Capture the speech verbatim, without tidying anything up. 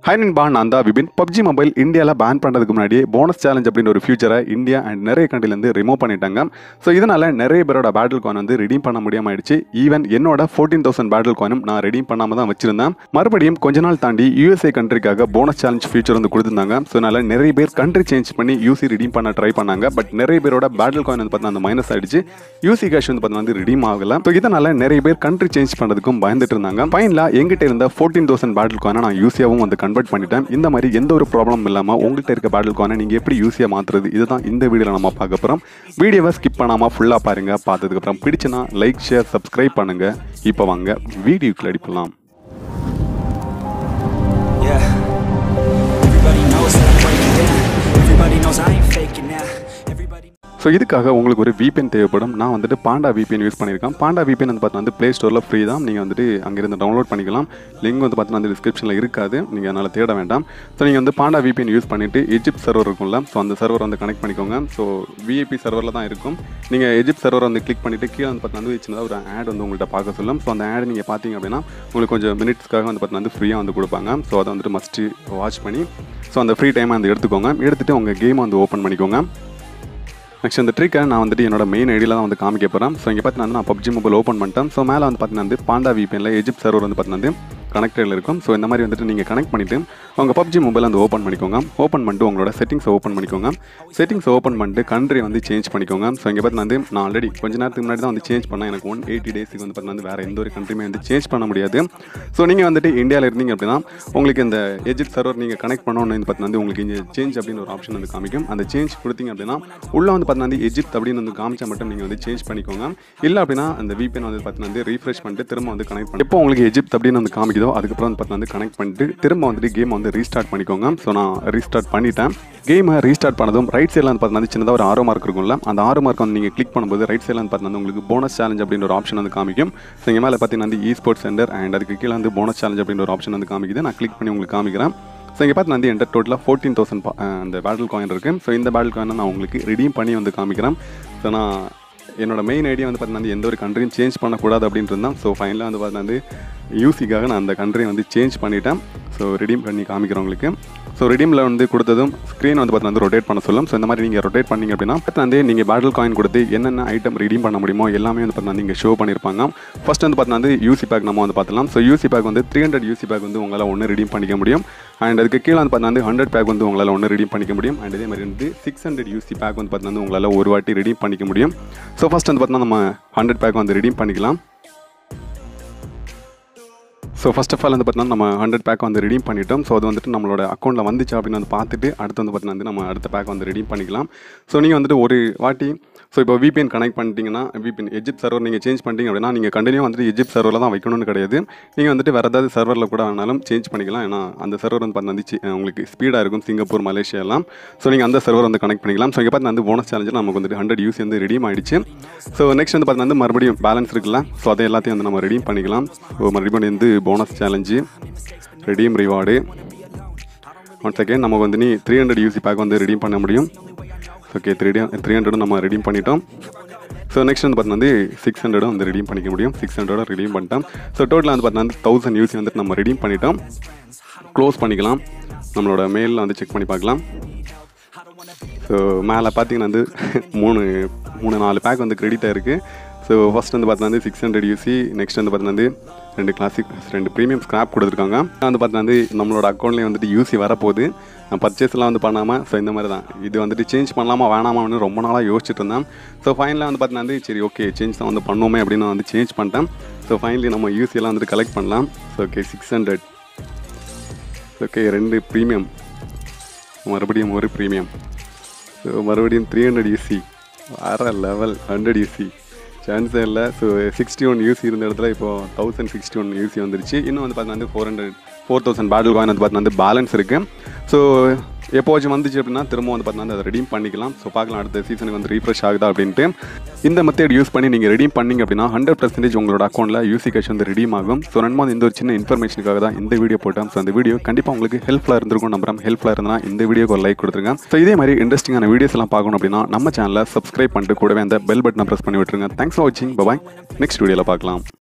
Hi நண்பா, நான் தான் விபின். பப்ஜி மொபைல் இந்தியாவில் பேன் பண்ணுறதுக்கு முன்னாடியே போனஸ் சேலஞ்ச் அப்படின்னு ஒரு ஃபியூச்சரை இந்தியா அண்ட் நிறைய கண்ட்ரிலேருந்து ரிமூவ் பண்ணிட்டாங்க. ஸோ இதனால் நிறைய பேரோட பேட்டில் காயின் வந்து ரெடீம் பண்ண முடியாமல் ஆயிடுச்சு. ஈவன் என்னோட ஃபோர்டீன் தௌசண்ட் பேட்டில் காயினும் நான் ரெடீம் பண்ணாமல் தான் வச்சிருந்தேன். மறுபடியும் கொஞ்ச நாள் தாண்டி யூஎஸ்ஏ கண்ட்ரிக்காக போனஸ் சேலஞ்ச் ஃபியூச்சர் வந்து கொடுத்துருந்தாங்க. ஸோ அதனால் நிறைய பேர் கண்ட்ரி சேஞ்ச் பண்ணி யூசி ரெடீம் பண்ண ட்ரை பண்ணாங்க. பட் நிறைய பேரோட பேட்டில் காயின் வந்து பார்த்தீங்கன்னா அந்த மைனஸ் ஆயிடுச்சு. யூசி கேஷ் வந்து பார்த்தீங்கன்னா வந்து ரெடீம் ஆகலை. ஸோ இதனால் நிறைய பேர் கண்ட்ரி சேஞ்ச் பண்ணுறதுக்கும் பயந்துட்டு இருந்தாங்க. ஃபைனலாக எங்கிட்ட இருந்த ஃபோர்டீன் தௌசண்ட் பேட்டில் காயினை நான் யூசியாகவும் வந்து கன்வெர்ட் பண்ணிட்டேன். இந்த மாதிரி எந்த ஒரு ப்ராப்ளம் இல்லாமல் உங்கள்கிட்ட இருக்க பேட்டில் காயினை நீங்கள் எப்படி யூஸியாக மாற்றுறது, இதுதான் இந்த வீடியோவில் நம்ம பார்க்க போகிறோம். வீடியோவை ஸ்கிப் பண்ணாமல் ஃபுல்லாக பாருங்கள். பார்த்ததுக்கப்புறம் பிடிச்சுன்னா லைக், ஷேர், சப்ஸ்கிரைப் பண்ணுங்கள். இப்போ வாங்க வீடியோக்குள்ள அடிப்பலாம். ஸோ இதுக்காக உங்களுக்கு ஒரு விபிஎன் தேவைப்படும். நான் வந்துட்டு பாண்டா விபிஎன் யூஸ் பண்ணியிருக்கேன். பாண்டா விபிஎன் வந்து பார்த்தீங்கன்னா வந்து ப்ளே ஸ்டோரில் ஃப்ரீ தான். நீங்கள் வந்துட்டு அங்கேருந்து டவுன்லோட் பண்ணிக்கலாம். லிங்க் வந்து பார்த்தீங்கன்னா வந்து டிஸ்கிரிப்ஷனில் இருக்காது, நீங்கள் அதனால் தேட வேண்டாம். ஸோ நீங்கள் வந்து பாண்டா விபிஎன் யூஸ் பண்ணிவிட்டு எஜிப்ட் சர்வர் இருக்கும்ல, ஸோ அந்த சர்வர் வந்து கனெக்ட் பண்ணிக்கோங்க. ஸோ விஐபி சர்வரில் தான் இருக்கும். நீங்கள் எஜிப்ட் சர்வர் வந்து கிளிக் பண்ணிவிட்டு கீழே வந்து பார்த்தீங்கன்னா வந்து சின்னதாக ஒரு ஆட் வந்து உங்கள்கிட்ட பார்க்க சொல்லும். ஸோ அந்த ஆட் நீங்கள் பார்த்தீங்க அப்படின்னா உங்களுக்கு கொஞ்சம் மினிட்ஸ்க்காக வந்து பார்த்தீங்கன்னா வந்து ஃப்ரீயாக வந்து கொடுப்பாங்க. ஸோ அதை வந்துட்டு மஸ்ட்டு வாட்ச் பண்ணி ஸோ அந்த ஃப்ரீ டைமை வந்து எடுத்துக்கோங்க. எடுத்துகிட்டு உங்கள் கேமை வந்து ஓப்பன் பண்ணிக்கோங்க. நெக்ஸ்ட் அந்த ட்ரிக்கை நான் வந்துட்டு என்னோட மெயின் ஐடியில் தான் வந்து காமிக்க போகிறேன். ஸோ இங்கே பார்த்தீங்கன்னா நான் பப்ஜி மொபைல் ஓப்பன் பண்ணிட்டேன். ஸோ மேலே வந்து பார்த்தீங்கன்னா வந்து பாண்டா விபிஎனில் எஜிப்ட் சர்வர் வந்து பார்த்தீங்கன்னா கனெக்டடில் இருக்கும். ஸோ இந்த மாதிரி வந்துட்டு நீங்கள் கனெக்ட் பண்ணிவிட்டு உங்கள் பப்ஜி மொபைல் வந்து ஓப்பன் பண்ணிக்கோங்க. ஓப்பன் பண்ணிட்டு உங்களோட செட்டிங்ஸை ஓப்பன் பண்ணிக்கோங்க. செட்டிங்ஸ் ஓப்பன் பண்ணிட்டு கண்ட்ரி வந்து சேஞ்ச் பண்ணிக்கோங்க. ஸோ இங்கே பார்த்தீங்கன்னா வந்து நான் ஆல்ரெடி கொஞ்ச நேரத்துக்கு முன்னாடி தான் வந்து சேஞ்ச் பண்ணேன். எனக்கு ஒன் எயிட்டி டேஸுக்கு வந்து பார்த்தீங்கன்னா வேறு எந்த ஒரு கண்ட்ரியுமே வந்து சேஞ்ச் பண்ண முடியாது. ஸோ நீங்கள் வந்துட்டு இந்தியாவில் இருந்தீங்க அப்படின்னா உங்களுக்கு இந்த எஜிப்ட் சர்வர் நீங்கள் கனெக்ட் பண்ணணும்னு வந்து பார்த்தீங்கன்னா உங்களுக்கு இங்கே சேஞ்ச் அப்படின்னு ஒரு ஆப்ஷன் வந்து காமிக்கும். அந்த சேஞ்ச் கொடுத்தீங்க அப்படின்னா உள்ளே வந்து பார்த்தீங்கன்னா எஜிப்ட் அப்படின்னு வந்து காமிச்சா மட்டும் நீங்கள் வந்து சேஞ்ச் பண்ணிக்கோங்க. இல்லை அப்படின்னா அந்த விபிஎன் வந்து பார்த்தீங்கன்னா வந்து ரீஃப்ரெஷ் பண்ணிட்டு திரும்ப வந்து கனெக்ட் பண்ணி இப்போ உங்களுக்கு எஜிப்ட் அப்படின்னு வந்து காமிக்குதோ அதுக்கப்புறம் வந்து பார்த்தீங்கன்னா வந்து கனெக்ட் பண்ணிட்டு திரும்ப வந்துட்டு கேம் வந்து ரீஸ்டார்ட் பண்ணிக்கோங்க. ஸோ நான் ரீஸ்டார்ட் பண்ணிட்டேன். கேமை ரீஸ்டார்ட் பண்ணதும் ரைட் சைடில் வந்து பார்த்தீங்கன்னா சின்னதாக ஒரு ஆரோ மார்க் இருக்கும்ல, அந்த ஆரோ மார்க் வந்து நீங்கள் கிளிக் பண்ணும்போது ரைட் சைடில் வந்து பார்த்தீங்கன்னா உங்களுக்கு போனஸ் சேலஞ்ச் அப்படின்ற ஒரு ஆப்ஷன் வந்து காமிக்கும். ஸோ இங்கே மேலே பார்த்தீங்கன்னா வந்து இ ஸ்போர்ட்ஸ் சென்டர் அண்ட் அதுக்கு கீழே வந்து போனஸ் சேலஞ்ச் அப்படின்ற ஒரு ஆப்ஷன் வந்து காமிக்குது. நான் கிளிக் பண்ணி உங்களுக்கு காமிக்கிறேன். ஸோ இங்கே பார்த்து வந்து என்கிட்ட டோட்டலாக ஃபோர்டீன் தௌசண்ட் அந்த பேட்டில் காயின் இருக்குது. ஸோ இந்த பேட்டில் காயினை நான் உங்களுக்கு ரெடீம் பண்ணி வந்து காமிக்கிறேன். ஸோ நான் என்னோட மெயின் ஐடியா வந்து பார்த்தீங்கன்னா எந்த ஒரு கண்ட்ரியும் சேஞ்ச் பண்ணக்கூடாது அப்படின்ட்டு இருந்தேன். ஸோ ஃபைனலாக வந்து பார்த்தீங்கன்னா வந்து யூசிக்காக நான் அந்த கண்ட்ரியை வந்து சேஞ்ச் பண்ணிட்டேன். ஸோ ரெடீம் பண்ணி காமிக்கிறவங்களுக்கு. ஸோ ரெடீமில் வந்து கொடுத்ததும் ஸ்க்ரீன் வந்து பார்த்தீங்கன்னா ரொட்டேட் பண்ண சொல்லும். ஸோ இந்த மாதிரி நீங்கள் ரொட்டேட் பண்ணிங்க அப்படின்னா வந்து நீங்கள் பேட்டில் காயின் கொடுத்து என்னென்ன ஐட்டம் ரெடீம் பண்ண முடியுமோ எல்லாமே வந்து பார்த்தீங்கன்னா நீங்கள் ஷோ பண்ணியிருப்பாங்க. ஃபர்ஸ்ட் வந்து பார்த்தீங்கன்னா வந்து யூசி பேக் நம்ம வந்து பார்த்துலாம். ஸோ யூசி பேக் வந்து த்ரீ ஹண்ட்ரட் யூசி பேக் வந்து உங்களால் ஒன்று ரெடீம் பண்ணிக்க முடியும். அண்ட் அதுக்கு கீழே வந்து பார்த்தீங்கன்னா வந்து ஹண்ட்ரட் பேக் வந்து உங்களால் ஒன்று ரெடீம் பண்ணிக்க முடியும். அண்ட் இதே மாதிரி வந்து சிக்ஸ் ஹண்ட்ரட் யூசி பேக் வந்து பார்த்தீங்கன்னா உங்களால் ஒரு வாட்டி ரெடீம் பண்ணிக்க முடியும். ஸோ ஃபஸ்ட் வந்து பார்த்தீங்கன்னா நம்ம ஹண்ட்ரட் பேக் வந்து ரெடீம் பண்ணிக்கலாம். ஸோ ஃபஸ்ட் ஆஃப் ஆல் வந்து பார்த்தீங்கன்னா நம்ம ஹண்ட்ரட் பேக் வந்து ரெடீம் பண்ணிட்டோம். ஸோ அது வந்துட்டு நம்மளோட அக்கௌண்ட்டில் வந்துச்சு அப்படின்னு வந்து பார்த்துட்டு அடுத்து வந்து பார்த்தீங்கன்னா வந்து நம்ம அடுத்த பேக் வந்து ரெடீம் பண்ணிக்கலாம். ஸோ நீங்கள் வந்துட்டு ஒரு வாட்டி ஸோ இப்போ விபிஎன் கனெக்ட் பண்ணிட்டீங்கன்னா விபிஎன் எஜிப்ட் சர்வர் நீங்கள் சேஞ்ச் பண்ணிட்டீங்க அப்படின்னா நீங்கள் கண்டினியூ வந்துட்டு எஜிப்ட் சர்வரில் தான் வைக்கணும்னு கிடையாது. நீங்கள் வந்துட்டு வேறு ஏதாவது சர்வரில் கூட ஆனாலும் சேஞ்ச் பண்ணிக்கலாம். ஏன்னா அந்த சர்வர் வந்து பார்த்தீங்கன்னா உங்களுக்கு ஸ்பீடாக இருக்கும், சிங்கப்பூர், மலேசியா எல்லாம். ஸோ நீங்கள் அந்த சர்வர் வந்து கனெக்ட் பண்ணிக்கலாம். ஸோ இங்கே பார்த்தீங்கன்னா வந்து போனஸ் சேலஞ்சில் நமக்கு வந்துட்டு ஹண்ட்ரட் யூசி வந்து ரெடீம் ஆகிடுச்சு. ஸோ நெக்ஸ்ட் வந்து பார்த்தீங்கன்னா மறுபடியும் பேலன்ஸ் இருக்குல்ல, ஸோ அதை எல்லாத்தையும் வந்து நம்ம ரெடீம் பண்ணிக்கலாம். ஸோ மறுபடியும் வந்து bonus challenge, redeem reward, one second நமக்கு வந்து நீ த்ரீ ஹண்ட்ரட் யூசி பேக் வந்து ரெடீம் பண்ண முடியும். ஓகே, த்ரீ த்ரீ ஹண்ட்ரடும் நம்ம ரெடீம் பண்ணிட்டோம். ஸோ நெக்ஸ்ட் வந்து பார்த்தீங்கன்னா வந்து சிக்ஸ் ஹண்ட்ரடும் வந்து ரெடீம் பண்ணிக்க முடியும். சிக்ஸ் ஹண்ட்ரடும் ரெடீம் பண்ணிட்டோம். ஸோ டோட்டலாக வந்து பார்த்தீங்கன்னா தௌசண்ட் யூசி வந்துட்டு நம்ம ரெடீம் பண்ணிட்டோம். க்ளோஸ் பண்ணிக்கலாம். நம்மளோட மெயிலில் வந்து செக் பண்ணி பார்க்கலாம். ஸோ மேலே பார்த்தீங்கன்னா வந்து மூணு மூணு நாலு பேக் வந்து கிரெடிட் ஆகிருக்கு. ஸோ ஃபஸ்ட் வந்து பார்த்தீங்கன்னா சிக்ஸ் ஹண்ட்ரட் யூசி, நெக்ஸ்ட் வந்து பார்த்தீங்கன்னா ரெண்டு கிளாசிக் ரெண்டு ப்ரீமியம் ஸ்க்ராப் கொடுத்துருக்காங்க. வந்து பார்த்தீங்கன்னா நம்மளோட அக்கௌண்ட்லேயே வந்துட்டு யூசி வரப்போகுது. நான் பர்ச்சேஸ்லாம் வந்து பண்ணாமல் ஸோ இந்த மாதிரி தான் இது வந்துட்டு சேஞ்ச் பண்ணலாமா வேணாமான்னு ரொம்ப நாளாக யோசிச்சுட்டு இருந்தேன். ஸோ ஃபைனலாக வந்து பார்த்தீங்கன்னா சரி ஓகே சேஞ்ச் தான் வந்து பண்ணுவோமே அப்படின்னு நான் வந்து சேஞ்ச் பண்ணிட்டேன். ஸோ ஃபைனலி நம்ம யூசியெல்லாம் வந்துட்டு கலெக்ட் பண்ணலாம். So okay six hundred okay ரெண்டு ப்ரீமியம், மறுபடியும் ஒரு ப்ரீமியம், ஸோ மறுபடியும் த்ரீ ஹண்ட்ரட் யூசி, வேறு லெவல் ஹண்ட்ரட் யூசி சான்ஸே இல்லை. ஸோ சிக்ஸ்டி ஒன் யூசி இருந்த இடத்துல இப்போது தௌசண்ட் சிக்ஸ்டி ஒன் யூசி வந்துருச்சு. இன்னும் வந்து பார்த்தீங்கன்னா four hundred four thousand battle coin வந்து பார்த்தீங்கன்னா வந்து பேலன்ஸ் இருக்குது. ஸோ எப்போச்சும் வந்துச்சு அப்படின்னா திரும்ப வந்து பார்த்தீங்கன்னா அதை ரெடீம் பண்ணிக்கலாம். ஸோ பார்க்கலாம் அடுத்த சீசனுக்கு வந்து ரீஃப்ரெஷ் ஆகுதா அப்படின்ட்டு. இந்த மெத்தட் யூஸ் பண்ணி நீங்கள் ரெடீம் பண்ணிங்க அப்படின்னா ஹண்ட்ரட் பர்சன்டேஜ் உங்களோட அக்கௌண்ட்டில் யூசி கேஷ் வந்து ரெடீம் ஆகும். ஸோ நண்பா இந்த ஒரு சின்ன இன்ஃபர்மேஷனுக்காக தான் இந்த வீடியோ போட்டோம். ஸோ அந்த வீடியோ கண்டிப்பாக உங்களுக்கு ஹெல்ப்ஃபுல்லாக இருந்திருக்கும் நம்புறேன். ஹெல்ப்ஃபுல்லாக இருந்தால் இந்த வீடியோக்கு ஒரு லைக் கொடுத்துருங்க. ஸோ இதே மாதிரி இன்ட்ரெஸ்டிங்கான வீடியோஸ் எல்லாம் பார்க்கணும் அப்படின்னா நம்ம சேனலை சப்ஸ்கிரைப் பண்ணிட்டு கூடவே அந்த பெல் பட்டனை ப்ரெஸ் பண்ணி விட்டுருங்க. தேங்க்ஸ் ஃபார் வாட்சிங். பாய். நெக்ஸ்ட் வீடியோவில் பார்க்கலாம்.